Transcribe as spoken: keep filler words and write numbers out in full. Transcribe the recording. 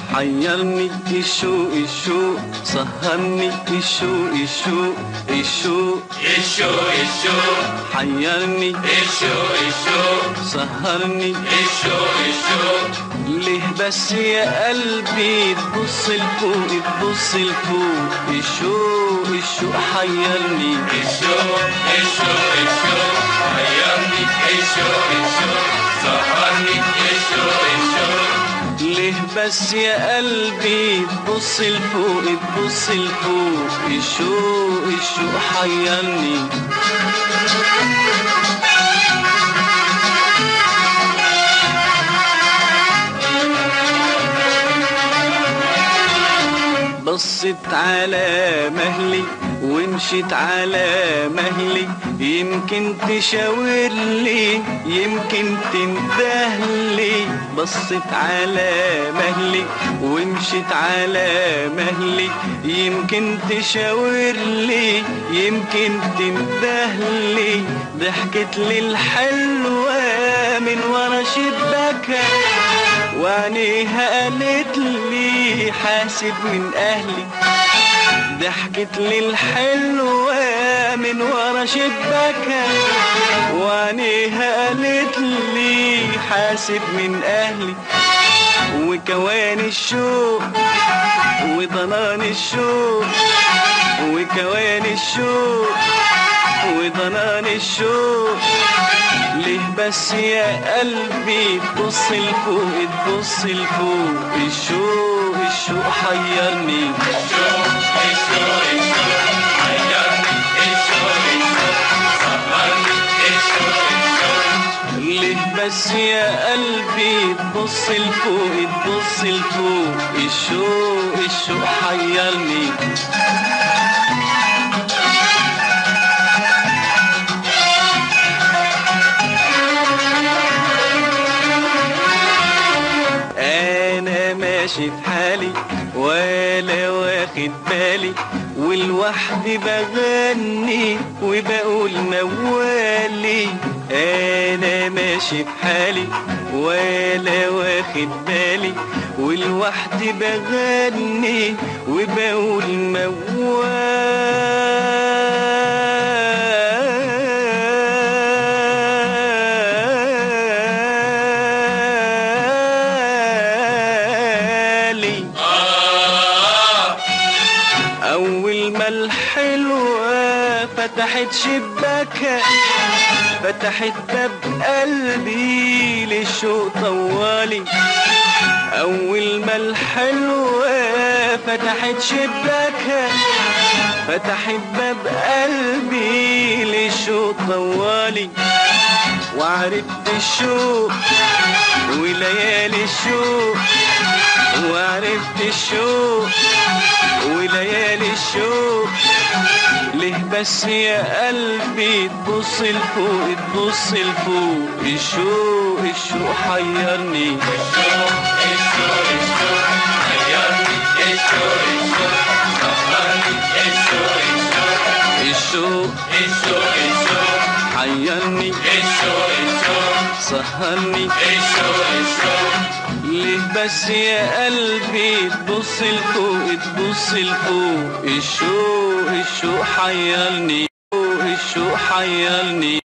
حيرني الشوق الشوق سهرني الشوق الشوق الشوق الشوق الشوق حيرني الشوق الشوق سهرني الشوق الشوق ليه بس يا قلبي تبص لفوق تبص لفوق الشوق الشوق حيرني الشوق الشوق الشوق حيرني الشوق الشوق سهرني الشوق الشوق ليه بس يا قلبي تبص لفوق تبص لفوق الشوق الشوق حيرني بصت على مهلي ومشيت على مهلي يمكن تشاور لي يمكن تندهلي بصت على مهلي ومشيت على مهلي يمكن تشاور لي يمكن تندهلي ضحكت لي الحلوة من ورا شباكها وعينيها قالت لي حاسب من اهلي ضحكت لي الحلوة من ورا شباكها وعينيها قالت لي حاسب من اهلي وكواني الشوق وضنان الشوق وكواني الشوق وضنان الشوق ليه بس يا قلبي تبص لفوق تبص لفوق الشوق الشوق حيرني الشوق الشوق الشوق حيرني الشوق الشوق سهرني الشوق الشوق ليه بس يا قلبي تبص لفوق تبص لفوق الشوق الشوق حيرني ماشي في حالي ولا واخد بالي والوحدي بغني وبقول موالي انا ماشي في حالي ولا واخد بالي والوحدي بغني وبقول موالي أول ما الحلوة فتحت شباكها فتحت باب قلبي للشوق طوالي أول ما الحلوة فتحت شباكها فتحت باب قلبي للشوق طوالي وعرفت الشوق وليالي الشوق وعرفت الشوق وليالي الشوق ليه بس يا قلبي تبص لفوق تبص لفوق الشوق الشوق حيرني الشوق الشوق الشوق حيرني الشوق الشوق سهرني الشوق الشوق الشوق الشوق الشوق حيرني الشوق الشوق سهرني الشوق الشوق ليه بس يا قلبي تبص لفوق تبص لفوق الشوق الشوق حيرني الشوق حيرني